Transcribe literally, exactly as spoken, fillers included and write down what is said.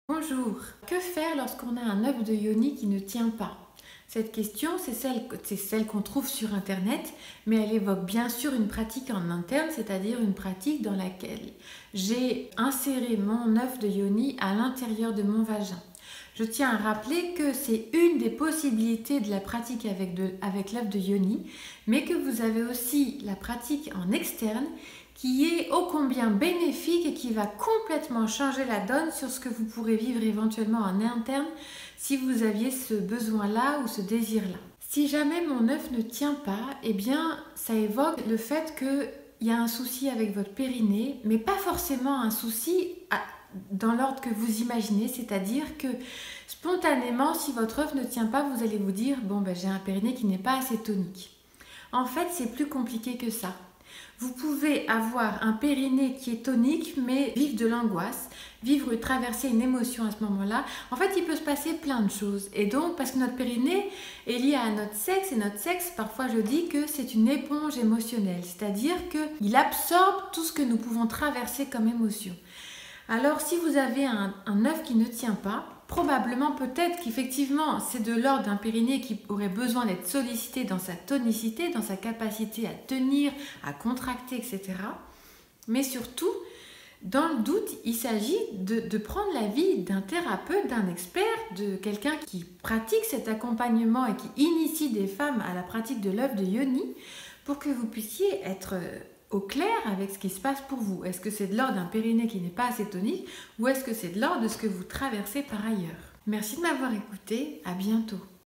Bonjour, que faire lorsqu'on a un œuf de yoni qui ne tient pas? Cette question, c'est celle, c'est celle qu'on trouve sur Internet, mais elle évoque bien sûr une pratique en interne, c'est-à-dire une pratique dans laquelle j'ai inséré mon œuf de yoni à l'intérieur de mon vagin. Je tiens à rappeler que c'est une des possibilités de la pratique avec, de, avec l'œuf de yoni, mais que vous avez aussi la pratique en externe qui est ô combien bénéfique et qui va complètement changer la donne sur ce que vous pourrez vivre éventuellement en interne si vous aviez ce besoin-là ou ce désir-là. Si jamais mon œuf ne tient pas, eh bien ça évoque le fait qu'il y a un souci avec votre périnée, mais pas forcément un souci à, dans l'ordre que vous imaginez, c'est-à-dire que spontanément, si votre œuf ne tient pas, vous allez vous dire « bon, ben, j'ai un périnée qui n'est pas assez tonique ». En fait, c'est plus compliqué que ça. Vous pouvez avoir un périnée qui est tonique, mais vivre de l'angoisse, vivre, traverser une émotion à ce moment-là. En fait, il peut se passer plein de choses. Et donc, parce que notre périnée est lié à notre sexe, et notre sexe, parfois je dis que c'est une éponge émotionnelle, c'est-à-dire qu'il absorbe tout ce que nous pouvons traverser comme émotion. Alors, si vous avez un, un œuf qui ne tient pas, probablement, peut-être qu'effectivement, c'est de l'ordre d'un périnée qui aurait besoin d'être sollicité dans sa tonicité, dans sa capacité à tenir, à contracter, et cetera. Mais surtout, dans le doute, il s'agit de, de prendre l'avis d'un thérapeute, d'un expert, de quelqu'un qui pratique cet accompagnement et qui initie des femmes à la pratique de l'œuf de yoni pour que vous puissiez être au clair avec ce qui se passe pour vous. Est-ce que c'est de l'ordre d'un périnée qui n'est pas assez tonique ou est-ce que c'est de l'ordre de ce que vous traversez par ailleurs? Merci de m'avoir écouté, à bientôt.